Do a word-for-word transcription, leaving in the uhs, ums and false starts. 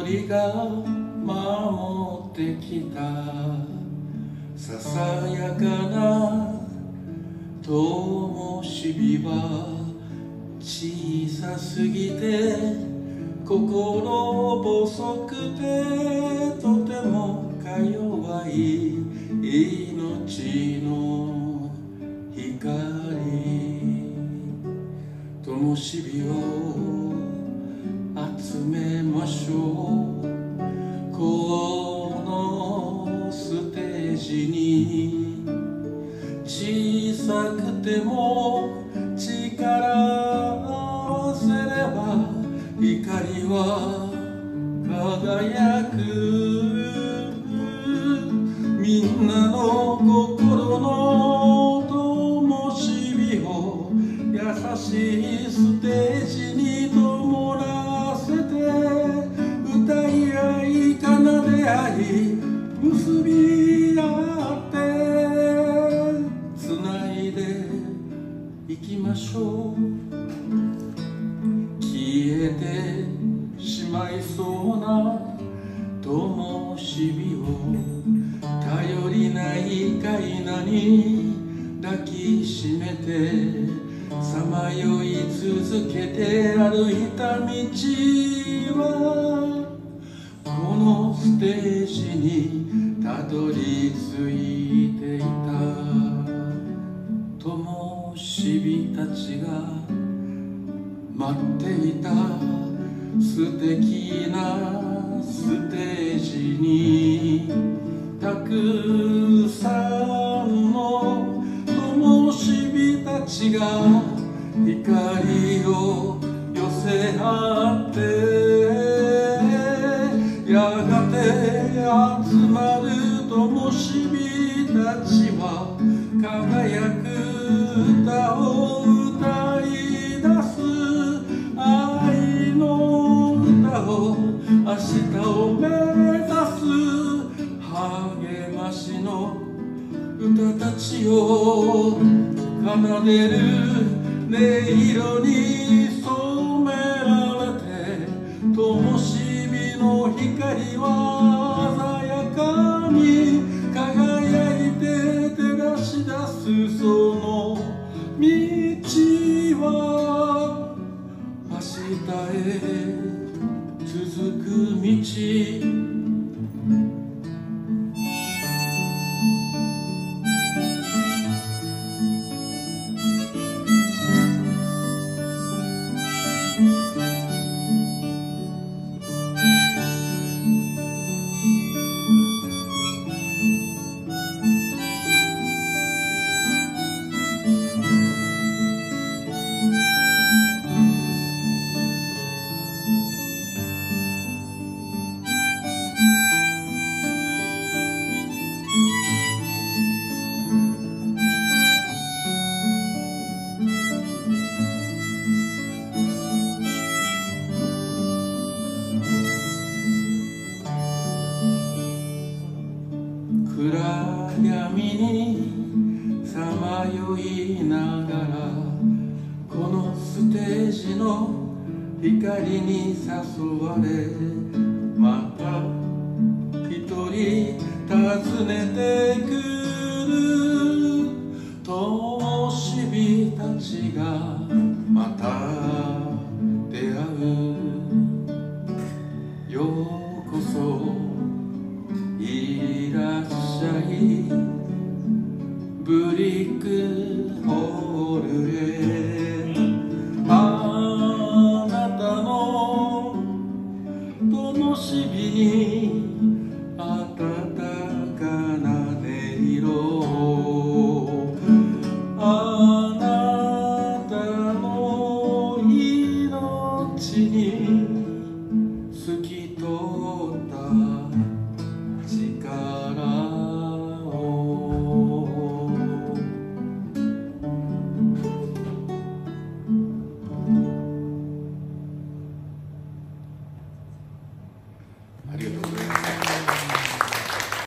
いが守ってきたささやかな灯火は小さすぎて心細くてとてもか弱い命の光灯火を集めましょうこのステージに小さくても力合わせれば光は輝くみんなの心の灯火を優しいステージに灯らせて歌い合い奏で合い結び合ってつないでいきましょう消えてしまいそうな灯火を頼りない飼いなに抱きしめてさまよい続けて歩いた道はこのステージにたどり着いていた灯火たちが待っていた素敵なステージにたくさんの灯火たちが光を寄せ合ってやがて集まる灯火たちは輝く歌を歌い出す愛の歌を明日を目指す励ましの歌たちを奏でる音色に染められて灯火の光は鮮やかに輝いて照らし出すその道は明日へ続く道暗闇にさまよいながらこのステージの光に誘われまた一人訪ねてくる灯火たちがまた